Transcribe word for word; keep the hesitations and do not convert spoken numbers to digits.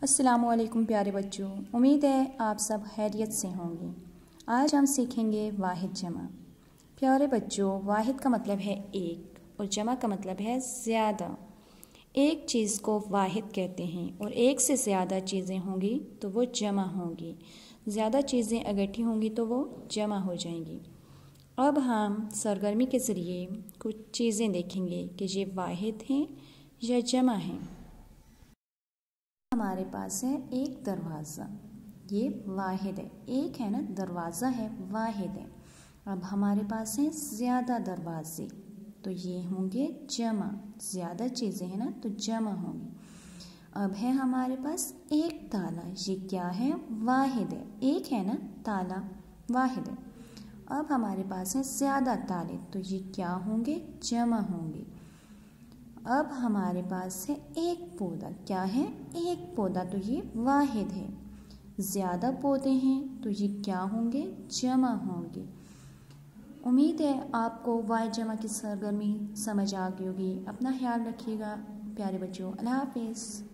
السلام علیکم پیارے بچوں، امید ہے آپ سب خیریت سے ہوں گے۔ آج ہم سیکھیں گے واحد جمع۔ پیارے بچوں، واحد کا مطلب ہے ایک اور جمع کا مطلب ہے زیادہ۔ ایک چیز کو واحد کہتے ہیں اور ایک سے زیادہ چیزیں ہوں گی تو وہ جمع ہوں گی۔ زیادہ چیزیں اکٹھی ہوں گی تو وہ جمع ہو جائیں گی۔ اب ہم سرگرمی کے ذریعے کچھ چیزیں دیکھیں گے کہ یہ واحد ہیں یا جمع ہیں۔ ہمارے پاس ہے ایک دروازہ، یہ واحد ہے۔ ایک ہے نا دروازہ ہے، واحد ہے۔ اب ہمارے پاس ہیں زیادہ دروازے، تو یہ ہوں گے جمع۔ زیادہ چیزیں ہیں نا تو جمع ہوں گی۔ اب ہے ہمارے پاس ایک تالا، یہ کیا ہے؟ واحد ہے۔ ایک ہے نا تالا، واحد ہے۔ اب ہمارے پاس ہیں زیادہ تالے، تو یہ کیا ہوں گے؟ جمع ہوں گے۔ اب ہمارے پاس ہے ایک پودا، کیا ہے؟ ایک پودا، تو یہ واحد ہے۔ زیادہ پودے ہیں تو یہ کیا ہوں گے؟ جمع ہوں گے۔ امید ہے آپ کو واحد جمع کی سرگرمی سمجھ آ گئی ہوگی۔ اپنا خیال رکھیے گا پیارے بچوں۔ اللہ حافظ۔